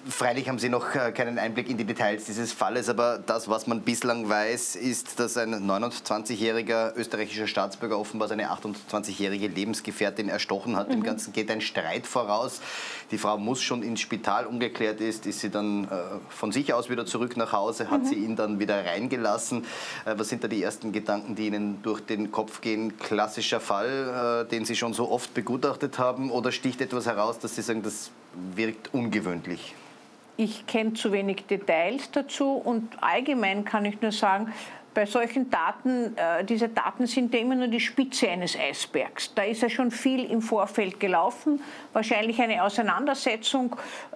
Freilich haben Sie noch keinen Einblick in die Details dieses Falles, aber das, was man bislang weiß, ist, dass ein 29-jähriger österreichischer Staatsbürger offenbar seine 28-jährige Lebensgefährtin erstochen hat. Dem Ganzen geht ein Streit voraus. Die Frau muss schon ins Spital. Ungeklärt ist sie dann von sich aus wieder zurück nach Hause, hat sie ihn dann wieder reingelassen. Was sind da die ersten Gedanken, die Ihnen durch den Kopf gehen? Klassischer Fall, den Sie schon so oft begutachtet haben, oder sticht etwas heraus, dass Sie sagen, das wirkt ungewöhnlich? Ich kenne zu wenig Details dazu und allgemein kann ich nur sagen, bei solchen Taten, diese Taten sind ja immer nur die Spitze eines Eisbergs. Da ist ja schon viel im Vorfeld gelaufen, wahrscheinlich eine Auseinandersetzung,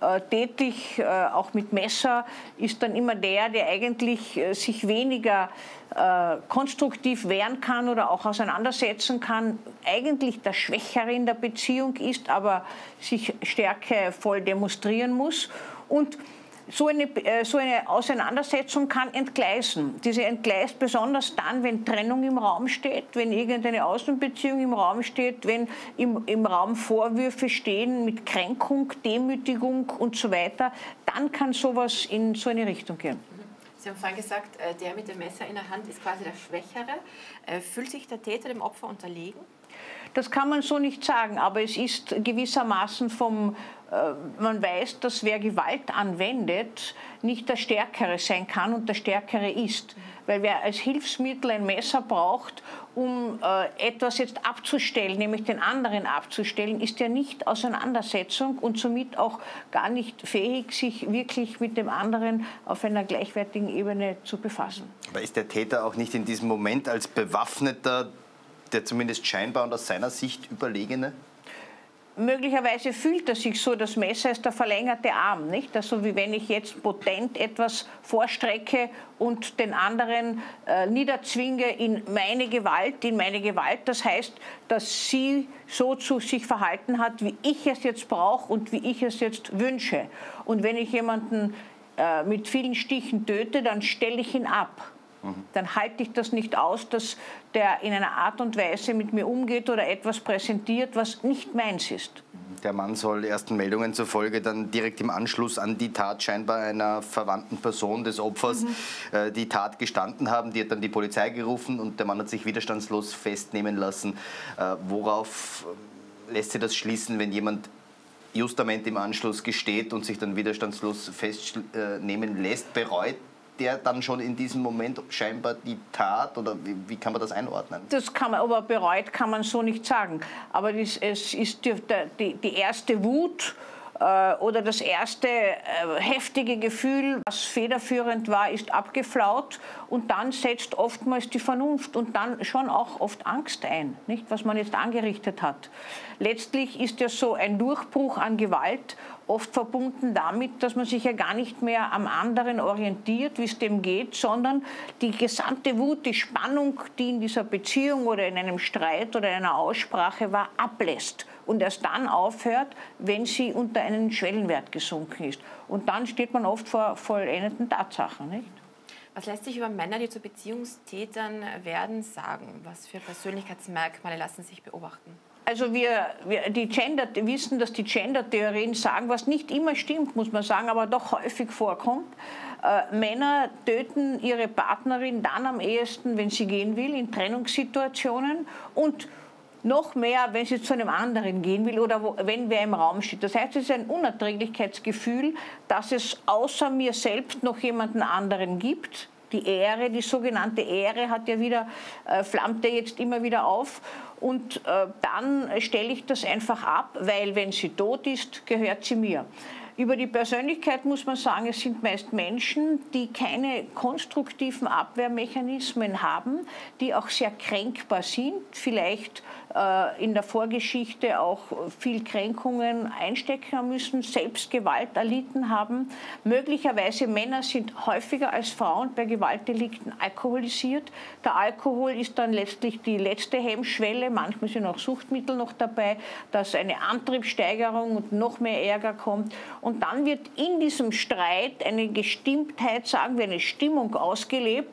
tätig, auch mit Messer, ist dann immer der eigentlich sich weniger konstruktiv wehren kann oder auch auseinandersetzen kann, eigentlich der Schwächere in der Beziehung ist, aber sich Stärke voll demonstrieren muss. Und so eine Auseinandersetzung kann entgleisen. Diese entgleist besonders dann, wenn Trennung im Raum steht, wenn irgendeine Außenbeziehung im Raum steht, wenn im Raum Vorwürfe stehen mit Kränkung, Demütigung und so weiter. Dann kann sowas in so eine Richtung gehen. Sie haben vorhin gesagt, der mit dem Messer in der Hand ist quasi der Schwächere. Fühlt sich der Täter dem Opfer unterlegen? Das kann man so nicht sagen, aber es ist gewissermaßen man weiß, dass wer Gewalt anwendet, nicht der Stärkere sein kann und der Stärkere ist. Weil wer als Hilfsmittel ein Messer braucht, um etwas jetzt abzustellen, nämlich den anderen abzustellen, ist ja nicht Auseinandersetzung und somit auch gar nicht fähig, sich wirklich mit dem anderen auf einer gleichwertigen Ebene zu befassen. Aber ist der Täter auch nicht in diesem Moment als Bewaffneter, der zumindest scheinbar und aus seiner Sicht Überlegene? Möglicherweise fühlt er sich so, das Messer ist der verlängerte Arm, nicht? Also wie wenn ich jetzt potent etwas vorstrecke und den anderen niederzwinge in meine Gewalt. Das heißt, dass sie so zu sich verhalten hat, wie ich es jetzt brauche und wie ich es jetzt wünsche. Und wenn ich jemanden mit vielen Stichen töte, dann stelle ich ihn ab. Dann halte ich das nicht aus, dass der in einer Art und Weise mit mir umgeht oder etwas präsentiert, was nicht meins ist. Der Mann soll ersten Meldungen zufolge dann direkt im Anschluss an die Tat scheinbar einer verwandten Person des Opfers die Tat gestanden haben. Die hat dann die Polizei gerufen und der Mann hat sich widerstandslos festnehmen lassen. Worauf lässt sich das schließen, wenn jemand justament im Anschluss gesteht und sich dann widerstandslos festnehmen lässt? Bereut der dann schon in diesem Moment scheinbar die Tat, oder wie kann man das einordnen? Das kann man, aber bereut kann man so nicht sagen. Aber es ist die erste Wut oder das erste heftige Gefühl, was federführend war, ist abgeflaut, und dann setzt oftmals die Vernunft und dann schon auch oft Angst ein, nicht, was man jetzt angerichtet hat. Letztlich ist ja so ein Durchbruch an Gewalt oft verbunden damit, dass man sich ja gar nicht mehr am anderen orientiert, wie es dem geht, sondern die gesamte Wut, die Spannung, die in dieser Beziehung oder in einem Streit oder einer Aussprache war, ablässt und erst dann aufhört, wenn sie unter einen Schwellenwert gesunken ist. Und dann steht man oft vor vollendeten Tatsachen, nicht? Was lässt sich über Männer, die zu Beziehungstätern werden, sagen? Was für Persönlichkeitsmerkmale lassen sich beobachten? Also wir wissen, dass die Gender-Theorien sagen, was nicht immer stimmt, muss man sagen, aber doch häufig vorkommt. Männer töten ihre Partnerin dann am ehesten, wenn sie gehen will, in Trennungssituationen, und noch mehr, wenn sie zu einem anderen gehen will oder wenn wer im Raum steht. Das heißt, es ist ein Unerträglichkeitsgefühl, dass es außer mir selbst noch jemanden anderen gibt. Die Ehre, die sogenannte Ehre, flammt ja jetzt immer wieder auf. Und dann stelle ich das einfach ab, weil wenn sie tot ist, gehört sie mir. Über die Persönlichkeit muss man sagen, es sind meist Menschen, die keine konstruktiven Abwehrmechanismen haben, die auch sehr kränkbar sind, vielleicht in der Vorgeschichte auch viel Kränkungen einstecken haben müssen, selbst Gewalt erlitten haben. Möglicherweise Männer sind häufiger als Frauen bei Gewaltdelikten alkoholisiert. Der Alkohol ist dann letztlich die letzte Hemmschwelle. Manchmal sind auch Suchtmittel noch dabei, dass eine Antriebssteigerung und noch mehr Ärger kommt. Und dann wird in diesem Streit eine Gestimmtheit, sagen wir, eine Stimmung ausgelebt.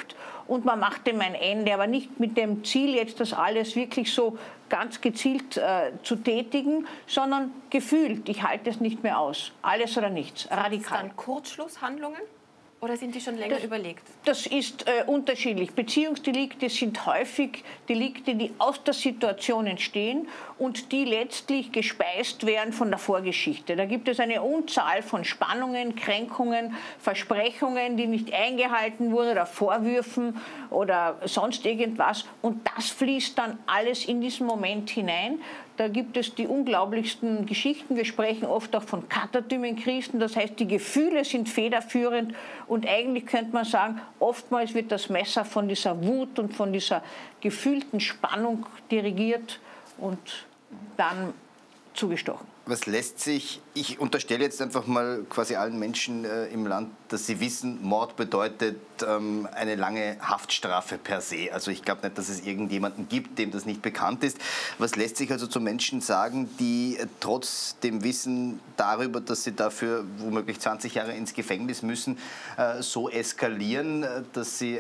und man macht dem ein Ende, aber nicht mit dem Ziel, jetzt das alles wirklich so ganz gezielt zu tätigen, sondern gefühlt, ich halte es nicht mehr aus. Alles oder nichts, radikal. Sind das dann Kurzschlusshandlungen? Oder sind die schon länger überlegt? Das ist unterschiedlich. Beziehungsdelikte sind häufig Delikte, die aus der Situation entstehen und die letztlich gespeist werden von der Vorgeschichte. Da gibt es eine Unzahl von Spannungen, Kränkungen, Versprechungen, die nicht eingehalten wurden oder Vorwürfen oder sonst irgendwas. Und das fließt dann alles in diesen Moment hinein. Da gibt es die unglaublichsten Geschichten. Wir sprechen oft auch von Katatymenkrisen. Das heißt, die Gefühle sind federführend. Und eigentlich könnte man sagen, oftmals wird das Messer von dieser Wut und von dieser gefühlten Spannung dirigiert und dann zugestochen. Was lässt sich, ich unterstelle jetzt einfach mal quasi allen Menschen im Land, dass sie wissen, Mord bedeutet eine lange Haftstrafe per se. Also ich glaube nicht, dass es irgendjemanden gibt, dem das nicht bekannt ist. Was lässt sich also zu Menschen sagen, die trotz dem Wissen darüber, dass sie dafür womöglich 20 Jahre ins Gefängnis müssen, so eskalieren, dass sie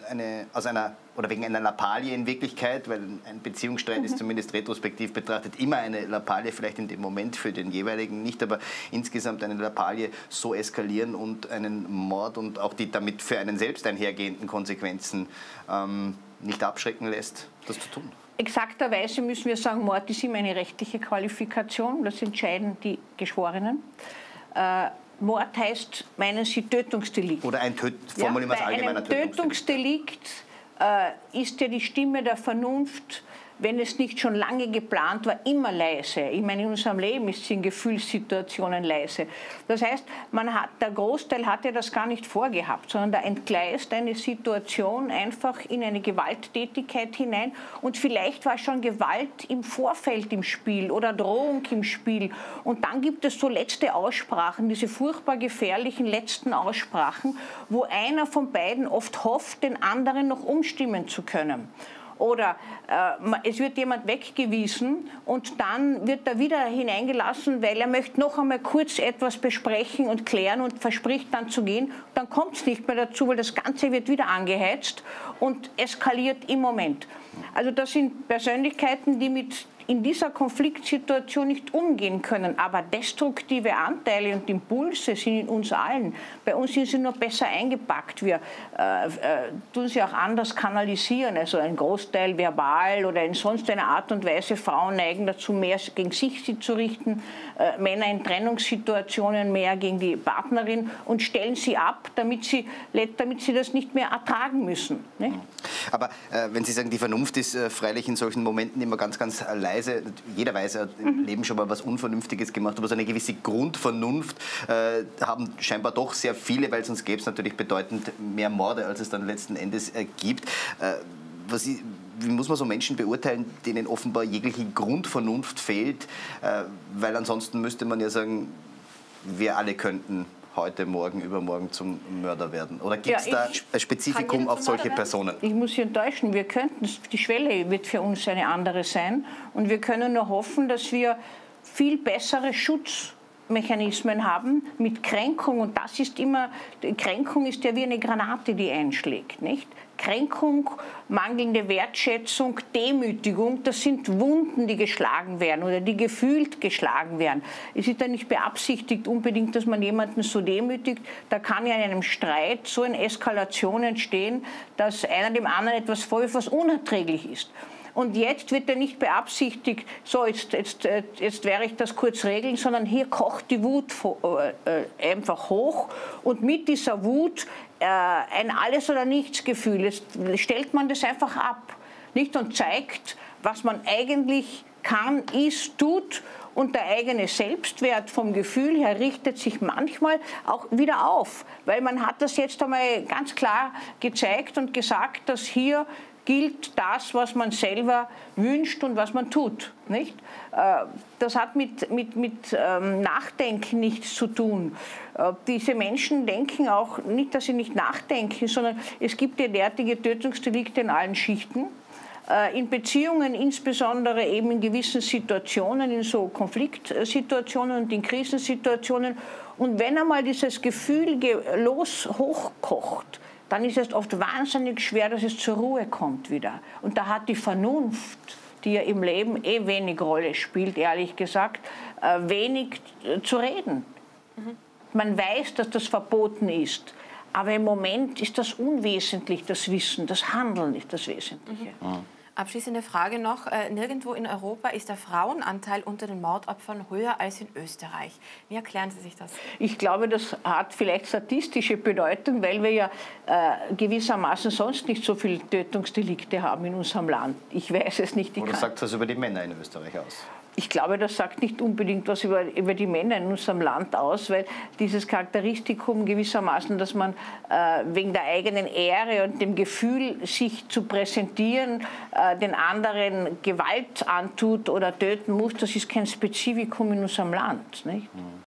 wegen einer Lappalie in Wirklichkeit, weil ein Beziehungsstreit ist zumindest retrospektiv betrachtet immer eine Lappalie, vielleicht in dem Moment für den jeweiligen nicht, aber insgesamt eine Lappalie so eskalieren und einen Mord und auch die damit für einen selbst einhergehenden Konsequenzen nicht abschrecken lässt, das zu tun. Exakterweise müssen wir sagen, Mord ist immer eine rechtliche Qualifikation, das entscheiden die Geschworenen. Mord heißt, meinen Sie, Tötungsdelikt. Oder formulieren wir es allgemeiner Tötungsdelikt ist ja die Stimme der Vernunft, wenn es nicht schon lange geplant war, immer leise. Ich meine, in unserem Leben ist sie in Gefühlssituationen leise. Das heißt, der Großteil hat ja das gar nicht vorgehabt, sondern da entgleist eine Situation einfach in eine Gewalttätigkeit hinein. Und vielleicht war schon Gewalt im Vorfeld im Spiel oder Drohung im Spiel. Und dann gibt es so letzte Aussprachen, diese furchtbar gefährlichen letzten Aussprachen, wo einer von beiden oft hofft, den anderen noch umstimmen zu können. Oder es wird jemand weggewiesen und dann wird er wieder hineingelassen, weil er möchte noch einmal kurz etwas besprechen und klären und verspricht dann zu gehen. Dann kommt es nicht mehr dazu, weil das Ganze wird wieder angeheizt und eskaliert im Moment. Also das sind Persönlichkeiten, die in dieser Konfliktsituation nicht umgehen können. Aber destruktive Anteile und Impulse sind in uns allen. Bei uns sind sie nur besser eingepackt. Wir tun sie auch anders kanalisieren. Also ein Großteil verbal oder in sonst einer Art und Weise. Frauen neigen dazu, mehr gegen sich zu richten. Männer in Trennungssituationen mehr gegen die Partnerin und stellen sie ab, damit sie das nicht mehr ertragen müssen. Nicht? Aber wenn Sie sagen, die Vernunft ist freilich in solchen Momenten immer ganz, ganz leise. Jeder weiß, er hat im Leben schon mal was Unvernünftiges gemacht, aber so eine gewisse Grundvernunft haben scheinbar doch sehr viele, weil sonst gäbe es natürlich bedeutend mehr Morde, als es dann letzten Endes gibt. Wie muss man so Menschen beurteilen, denen offenbar jegliche Grundvernunft fehlt? Weil ansonsten müsste man ja sagen, wir alle könnten heute, morgen, übermorgen zum Mörder werden? Oder gibt es da ein Spezifikum auf solche Personen? Ich muss Sie enttäuschen, wir könnten, die Schwelle wird für uns eine andere sein und wir können nur hoffen, dass wir viel bessere Schutzmechanismen haben mit Kränkung und das ist immer, Kränkung ist ja wie eine Granate, die einschlägt, nicht? Kränkung, mangelnde Wertschätzung, Demütigung, das sind Wunden, die geschlagen werden oder die gefühlt geschlagen werden. Es ist ja nicht beabsichtigt unbedingt, dass man jemanden so demütigt. Da kann ja in einem Streit so eine Eskalation entstehen, dass einer dem anderen etwas vorwirft, was unerträglich ist. Und jetzt wird ja nicht beabsichtigt, so jetzt werde ich das kurz regeln, sondern hier kocht die Wut einfach hoch und mit dieser Wut ein Alles-oder-Nichts-Gefühl. Jetzt stellt man das einfach ab, nicht? Und zeigt, was man eigentlich kann, ist, tut. Und der eigene Selbstwert vom Gefühl her richtet sich manchmal auch wieder auf. Weil man hat das jetzt einmal ganz klar gezeigt und gesagt, dass hier gilt das, was man selber wünscht und was man tut. Nicht? Das hat mit Nachdenken nichts zu tun. Diese Menschen denken auch nicht, dass sie nicht nachdenken, sondern es gibt ja derartige Tötungsdelikte in allen Schichten. In Beziehungen, insbesondere eben in gewissen Situationen, in so Konfliktsituationen und in Krisensituationen. Und wenn einmal dieses Gefühl hochkocht, dann ist es oft wahnsinnig schwer, dass es zur Ruhe kommt wieder. Und da hat die Vernunft, die ja im Leben wenig Rolle spielt, ehrlich gesagt, wenig zu reden. Man weiß, dass das verboten ist, aber im Moment ist das unwesentlich, das Wissen, das Handeln ist das Wesentliche. Abschließende Frage noch. Nirgendwo in Europa ist der Frauenanteil unter den Mordopfern höher als in Österreich. Wie erklären Sie sich das? Ich glaube, das hat vielleicht statistische Bedeutung, weil wir ja gewissermaßen sonst nicht so viele Tötungsdelikte haben in unserem Land. Ich weiß es nicht. Oder sagt das über die Männer in Österreich aus? Ich glaube, das sagt nicht unbedingt was über die Männer in unserem Land aus, weil dieses Charakteristikum gewissermaßen, dass man wegen der eigenen Ehre und dem Gefühl, sich zu präsentieren, den anderen Gewalt antut oder töten muss, das ist kein Spezifikum in unserem Land. Nicht?